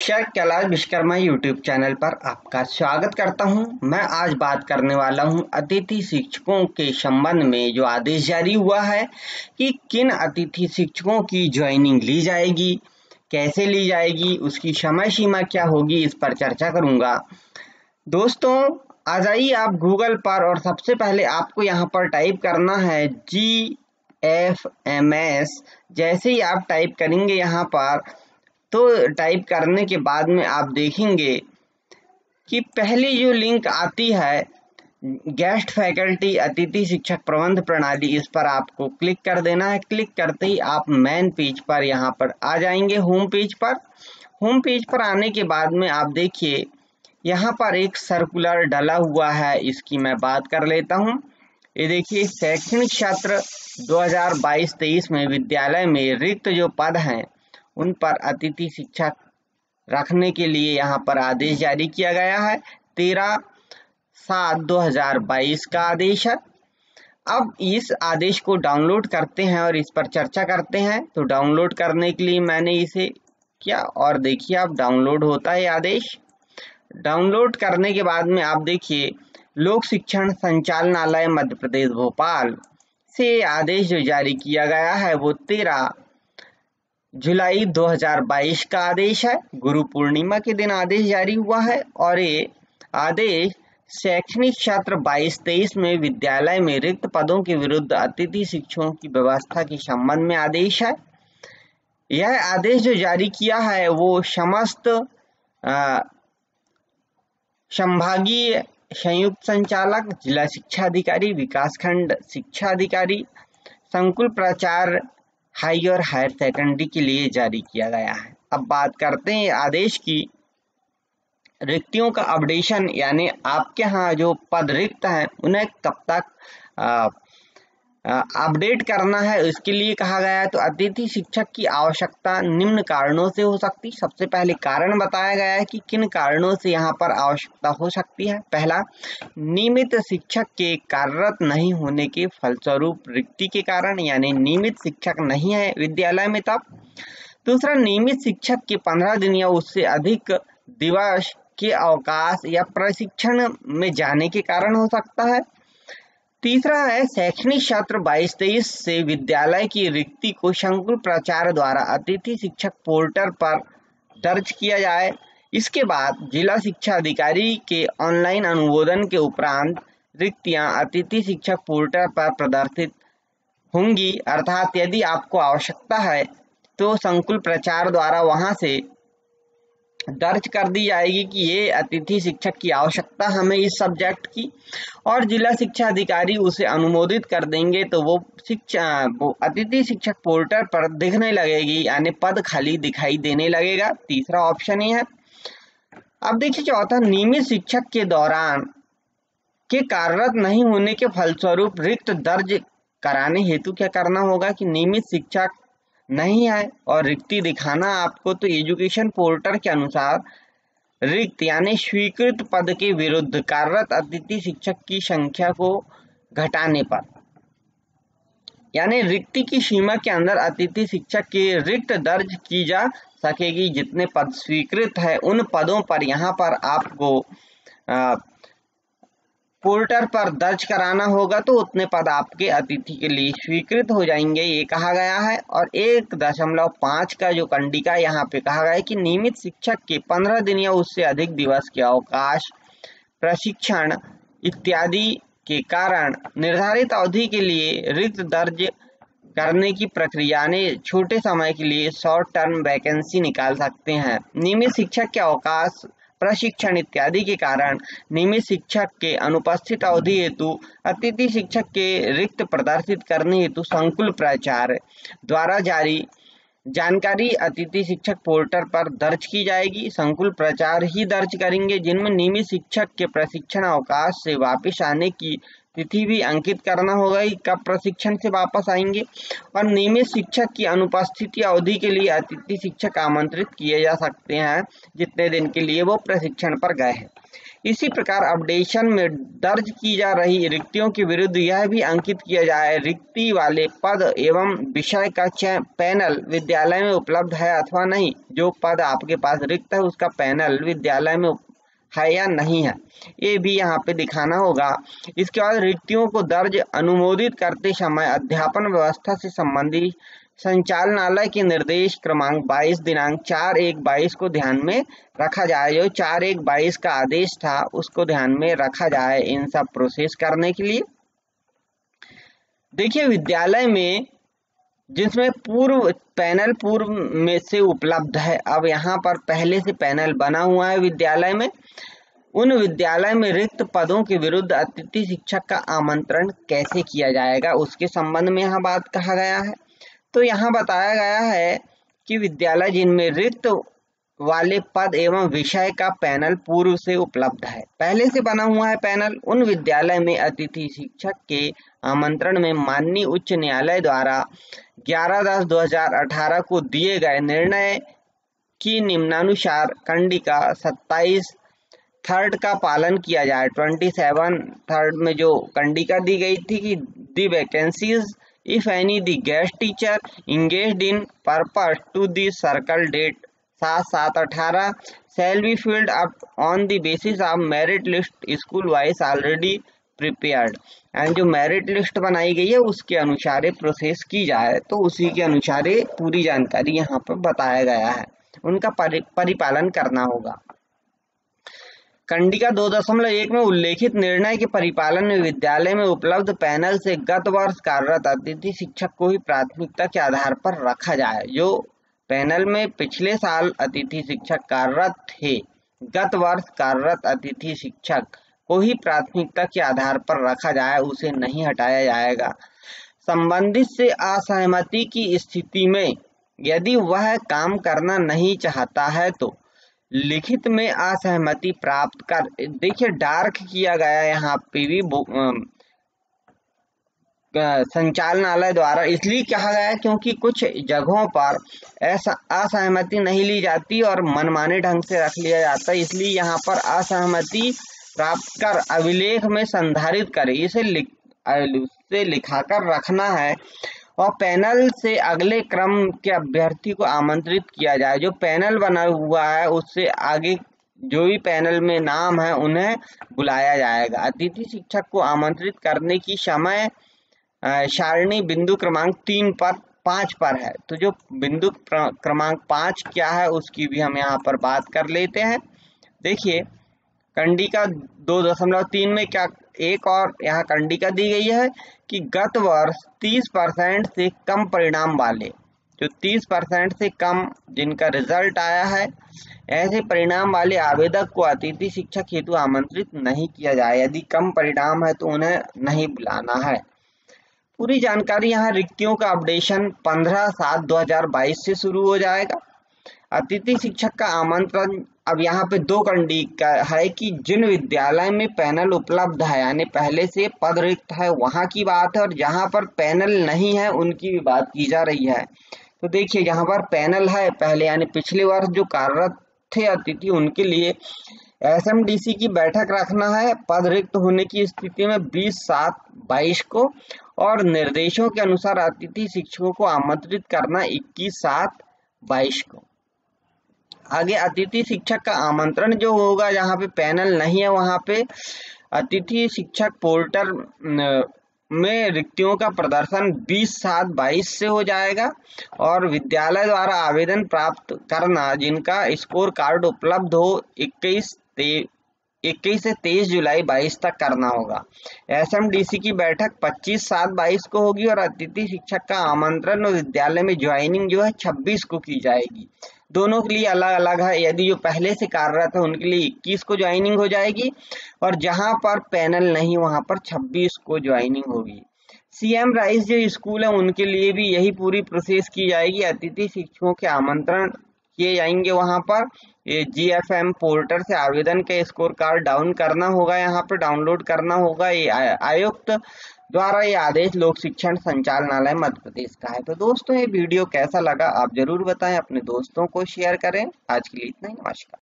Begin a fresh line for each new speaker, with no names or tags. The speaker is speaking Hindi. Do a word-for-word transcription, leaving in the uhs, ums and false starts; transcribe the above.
शिक्षक कैलाश विश्वकर्मा यूट्यूब चैनल पर आपका स्वागत करता हूं। मैं आज बात करने वाला हूं अतिथि शिक्षकों के संबंध में जो आदेश जारी हुआ है कि किन अतिथि शिक्षकों की ज्वाइनिंग ली जाएगी, कैसे ली जाएगी, उसकी समय सीमा क्या होगी, इस पर चर्चा करूंगा। दोस्तों, आ जाइए आप गूगल पर और सबसे पहले आपको यहां पर टाइप करना है जी एफ एम एस। जैसे ही आप टाइप करेंगे यहाँ पर, तो टाइप करने के बाद में आप देखेंगे कि पहली जो लिंक आती है गेस्ट फैकल्टी अतिथि शिक्षक प्रबंध प्रणाली, इस पर आपको क्लिक कर देना है। क्लिक करते ही आप मेन पेज पर यहाँ पर आ जाएंगे, होम पेज पर। होम पेज पर आने के बाद में आप देखिए यहाँ पर एक सर्कुलर डला हुआ है, इसकी मैं बात कर लेता हूँ। ये देखिए, शैक्षणिक सत्र दो हज़ार बाईस तेईस में विद्यालय में रिक्त जो पद हैं उन पर अतिथि शिक्षक रखने के लिए यहाँ पर आदेश जारी किया गया है। तेरह सात दो हजार बाईस का आदेश है। अब इस आदेश को डाउनलोड करते हैं और इस पर चर्चा करते हैं। तो डाउनलोड करने के लिए मैंने इसे किया और देखिए अब डाउनलोड होता है आदेश। डाउनलोड करने के बाद में आप देखिए लोक शिक्षण संचालनालय मध्य प्रदेश भोपाल से आदेश जो जारी किया गया है वो तेरह जुलाई दो हज़ार बाईस का आदेश है। गुरु पूर्णिमा के दिन आदेश जारी हुआ है और ये आदेश शैक्षणिक सत्र बाईस तेईस में विद्यालय में रिक्त पदों के विरुद्ध अतिथि शिक्षकों की व्यवस्था के संबंध में आदेश है। यह आदेश जो जारी किया है वो समस्त संभागीय संयुक्त संचालक, जिला शिक्षा अधिकारी, विकासखंड शिक्षा अधिकारी, संकुल प्राचार्य हाई और हायर सेकेंडरी के लिए जारी किया गया है। अब बात करते हैं आदेश की। रिक्तियों का अपडेशन, यानी आपके यहाँ जो पद रिक्त हैं उन्हें कब तक अपडेट करना है, इसके लिए कहा गया है। तो अतिथि शिक्षक की आवश्यकता निम्न कारणों से हो सकती। सबसे पहले कारण बताया गया है कि किन कारणों से यहाँ पर आवश्यकता हो सकती है। पहला, नियमित शिक्षक के कार्यरत नहीं होने के फलस्वरूप रिक्ति के कारण, यानी नियमित शिक्षक नहीं है विद्यालय में तब। दूसरा, नियमित शिक्षक के पंद्रह दिन या उससे अधिक दिवस के अवकाश या प्रशिक्षण में जाने के कारण हो सकता है। तीसरा है, शैक्षणिक सत्र बाईस तेईस से विद्यालय की रिक्ति को संकुल प्राचार्य द्वारा अतिथि शिक्षक पोर्टल पर दर्ज किया जाए। इसके बाद जिला शिक्षा अधिकारी के ऑनलाइन अनुमोदन के उपरांत रिक्तियां अतिथि शिक्षक पोर्टल पर प्रदर्शित होंगी। अर्थात यदि आपको आवश्यकता है तो संकुल प्राचार्य द्वारा वहां से दर्ज कर दी जाएगी कि ये अतिथि शिक्षक की आवश्यकता हमें इस सब्जेक्ट की, और जिला शिक्षा अधिकारी उसे अनुमोदित कर देंगे तो वो शिक्षा वो अतिथि शिक्षक पोर्टल पर दिखने लगेगी, यानी पद खाली दिखाई देने लगेगा। तीसरा ऑप्शन ये है। अब देखिए चौथा, नियमित शिक्षक के दौरान के कार्यरत नहीं होने के फलस्वरूप रिक्त दर्ज कराने हेतु क्या करना होगा कि नियमित शिक्षक नहीं है और रिक्ति दिखाना आपको, तो एजुकेशन पोर्टल के अनुसार रिक्त यानी स्वीकृत पद के विरुद्ध कार्यरत अतिथि शिक्षक की संख्या को घटाने पर, यानी रिक्ति की सीमा के अंदर अतिथि शिक्षक की रिक्त दर्ज की जा सकेगी। जितने पद स्वीकृत है उन पदों पर यहाँ पर आपको आ, पोर्टल पर दर्ज कराना होगा, तो उतने पद आपके अतिथि के लिए स्वीकृत हो जाएंगे, ये कहा गया है। और एक दशमलव पाँच का जो कंडिका यहाँ पे कहा गया है कि नियमित शिक्षक के पंद्रह दिन या उससे अधिक दिवस के अवकाश, प्रशिक्षण इत्यादि के कारण निर्धारित अवधि के लिए रिक्त दर्ज करने की प्रक्रिया ने छोटे समय के लिए शॉर्ट टर्म वैकेंसी निकाल सकते हैं। नियमित शिक्षक के अवकाश, प्रशिक्षण इत्यादि के कारण नियमित शिक्षक के अनुपस्थित अवधि हेतु अतिथि शिक्षक के रिक्त प्रदर्शित करने हेतु संकुल प्राचार्य द्वारा जारी जानकारी अतिथि शिक्षक पोर्टल पर दर्ज की जाएगी। संकुल प्राचार्य ही दर्ज करेंगे, जिनमें नियमित शिक्षक के प्रशिक्षण अवकाश से वापस आने की तिथि भी अंकित करना होगा कि कब प्रशिक्षण से वापस आएंगे, और नियमित शिक्षक की अनुपस्थिति अवधि के लिए अतिथि शिक्षक आमंत्रित किए जा सकते हैं जितने दिन के लिए वो प्रशिक्षण पर गए हैं। इसी प्रकार अपडेशन में दर्ज की जा रही रिक्तियों के विरुद्ध यह भी अंकित किया जाए रिक्ति वाले पद एवं विषय का चयन पैनल विद्यालय में उपलब्ध है अथवा नहीं। जो पद आपके पास रिक्त है उसका पैनल विद्यालय में है या नहीं है, ये भी यहाँ पे दिखाना होगा। इसके बाद रिक्तियों को दर्ज अनुमोदित करते समय अध्यापन व्यवस्था से संबंधित संचालनालय के निर्देश क्रमांक बाईस दिनांक चार एक बाईस को ध्यान में रखा जाए। जो चार एक बाईस का आदेश था उसको ध्यान में रखा जाए इन सब प्रोसेस करने के लिए। देखिए विद्यालय में जिसमें पूर्व पैनल पूर्व में से उपलब्ध है, अब यहाँ पर पहले से पैनल बना हुआ है विद्यालय में, उन विद्यालय में रिक्त पदों के विरुद्ध अतिथि शिक्षक का आमंत्रण कैसे किया जाएगा उसके संबंध में यहाँ बात कहा गया है। तो यहाँ बताया गया है कि विद्यालय जिनमें रिक्त वाले पद एवं विषय का पैनल पूर्व से उपलब्ध है, पहले से बना हुआ है पैनल, उन विद्यालय में अतिथि शिक्षक के आमंत्रण में माननीय उच्च न्यायालय द्वारा ग्यारह दस दो हजार अठारह को दिए गए निर्णय की निम्नानुसार कंडिका सत्ताईस थर्ड का पालन किया जाए। ट्वेंटी सेवन थर्ड में जो कंडिका दी गई थी कि the vacancies if any the guest teacher engaged in purpose to the circle date सात सात अठारह shall be filled up on the basis of merit list school wise already prepared। And जो मेरिट लिस्ट बनाई गई है उसके अनुसार प्रोसेस की जाए, तो उसी के अनुसार पूरी जानकारी यहाँ पर बताया गया है, उनका परि, परिपालन करना होगा। कंडिका दो दशमलव एक में उल्लेखित निर्णय के परिपालन में विद्यालय में उपलब्ध पैनल से गत वर्ष कार्यरत अतिथि शिक्षक को ही प्राथमिकता के आधार पर रखा जाए। जो पैनल में पिछले साल अतिथि शिक्षक कार्यरत थे, गत वर्ष कार्यरत अतिथि शिक्षक को ही प्राथमिकता के आधार पर रखा जाए, उसे नहीं हटाया जाएगा। संबंधित से असहमति की स्थिति में यदि वह काम करना नहीं चाहता है तो लिखित में असहमति प्राप्त कर, देखिए डार्क किया गया यहाँ पे भी संचालनालय द्वारा इसलिए कहा गया क्योंकि कुछ जगहों पर ऐसा असहमति नहीं ली जाती और मनमाने ढंग से रख लिया जाता है, इसलिए यहाँ पर असहमति प्राप्त कर अभिलेख में संधारित करे, इसे लिख से लिखाकर रखना है और पैनल से अगले क्रम के अभ्यर्थी को आमंत्रित किया जाए। जो पैनल बना हुआ है उससे आगे जो भी पैनल में नाम है उन्हें बुलाया जाएगा। अतिथि शिक्षक को आमंत्रित करने की समय सारणी बिंदु क्रमांक तीन पर पाँच पर है, तो जो बिंदु क्रमांक पाँच क्या है उसकी भी हम यहाँ पर बात कर लेते हैं। देखिए कंडिका दो दशमलव तीन में क्या एक और यहाँ कंडिका दी गई है कि गत वर्ष तीस परसेंट से कम परिणाम वाले, जो तीस परसेंट से कम जिनका रिजल्ट आया है, ऐसे परिणाम वाले आवेदक को अतिथि शिक्षक हेतु आमंत्रित नहीं किया जाए। यदि कम परिणाम है तो उन्हें नहीं बुलाना है। पूरी जानकारी यहाँ रिक्तियों का अपडेशन पंद्रह सात दो हजार बाईस से शुरू हो जाएगा। अतिथि शिक्षक का आमंत्रण अब यहाँ पे दो कंडिका है कि जिन विद्यालय में पैनल उपलब्ध है यानी पहले से पद रिक्त है वहाँ की बात है, और जहाँ पर पैनल नहीं है उनकी भी बात की जा रही है। तो देखिए यहाँ पर पैनल है पहले यानी पिछले वर्ष जो कार्यरत थे अतिथि, उनके लिए एस एम डी सी की बैठक रखना है पद रिक्त होने की स्थिति में बीस सात बाईस को, और निर्देशों के अनुसार अतिथि शिक्षकों को आमंत्रित करना इक्कीस सात बाईस को। आगे अतिथि शिक्षक का आमंत्रण जो होगा, जहाँ पे पैनल नहीं है वहाँ पे अतिथि शिक्षक पोर्टल में रिक्तियों का प्रदर्शन बीस सात बाईस से हो जाएगा, और विद्यालय द्वारा आवेदन प्राप्त करना जिनका स्कोर कार्ड उपलब्ध हो इक्कीस इक्कीस से तेईस जुलाई बाईस तक करना होगा। एस एम डी सी की बैठक पच्चीस सात बाईस को होगी, और अतिथि शिक्षक का आमंत्रण विद्यालय में ज्वाइनिंग जो है छब्बीस को की जाएगी। दोनों के लिए अलग अलग है, यदि जो पहले से कार्यरत है उनके लिए इक्कीस को ज्वाइनिंग हो जाएगी, और जहां पर पैनल नहीं वहां पर छब्बीस को ज्वाइनिंग होगी। सीएम राइस जो स्कूल है उनके लिए भी यही पूरी प्रोसेस की जाएगी। अतिथि शिक्षकों के आमंत्रण किए जाएंगे, वहां पर ये जी एफ एम पोर्टल से आवेदन के स्कोर कार्ड डाउन करना होगा, यहाँ पर डाउनलोड करना होगा। ये आयुक्त द्वारा ये आदेश लोक शिक्षण संचालनालय मध्य प्रदेश का है। तो दोस्तों ये वीडियो कैसा लगा आप जरूर बताएं, अपने दोस्तों को शेयर करें। आज के लिए इतना ही, नमस्कार।